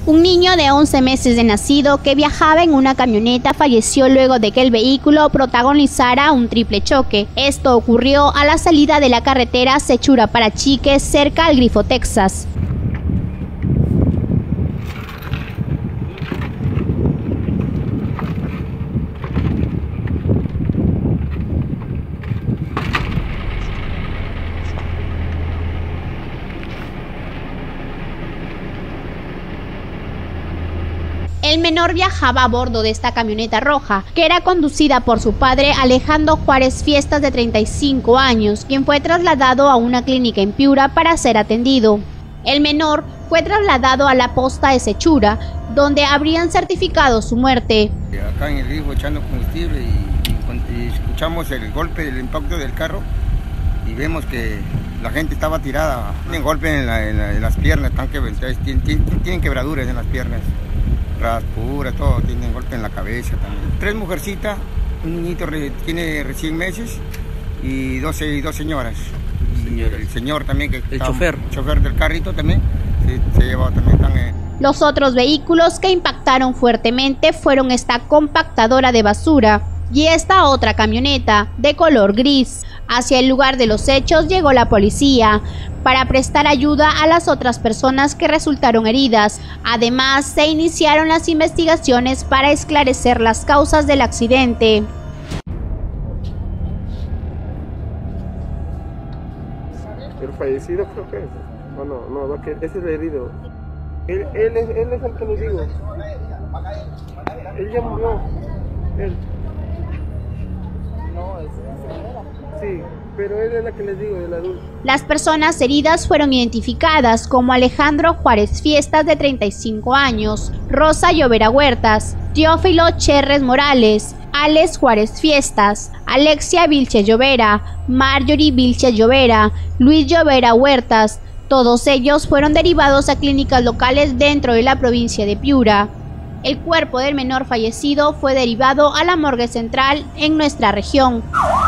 Un niño de 11 meses de nacido que viajaba en una camioneta falleció luego de que el vehículo protagonizara un triple choque. Esto ocurrió a la salida de la carretera Sechura-Parachique, cerca al Grifo, Texas. El menor viajaba a bordo de esta camioneta roja, que era conducida por su padre Alejandro Juárez Fiestas, de 35 años, quien fue trasladado a una clínica en Piura para ser atendido. El menor fue trasladado a la posta de Sechura, donde habrían certificado su muerte. Acá en el Grifo echando combustible y escuchamos el golpe del impacto del carro y vemos que la gente estaba tirada. Tienen golpe en las piernas, tienen quebraduras en las piernas. Raspuras, todo, tienen golpe en la cabeza también. 3 mujercitas, un niñito tiene recién meses y dos señoras. Y el señor también, que el chofer del carrito también, se llevó también. Los otros vehículos que impactaron fuertemente fueron esta compactadora de basura y esta otra camioneta de color gris. Hacia el lugar de los hechos llegó la policía para prestar ayuda a las otras personas que resultaron heridas. Además, se iniciaron las investigaciones para esclarecer las causas del accidente. El fallecido creo que es. No, ese es el herido. Él es el que les digo. Él ya murió. Él. Sí, pero él es la que les digo, el adulto. Las personas heridas fueron identificadas como Alejandro Juárez Fiestas, de 35 años, Rosa Llovera Huertas, Teófilo Cherres Morales, Alex Juárez Fiestas, Alexia Vilches Llovera, Marjorie Vilches Llovera, Luis Llovera Huertas. Todos ellos fueron derivados a clínicas locales dentro de la provincia de Piura. El cuerpo del menor fallecido fue derivado a la morgue central en nuestra región.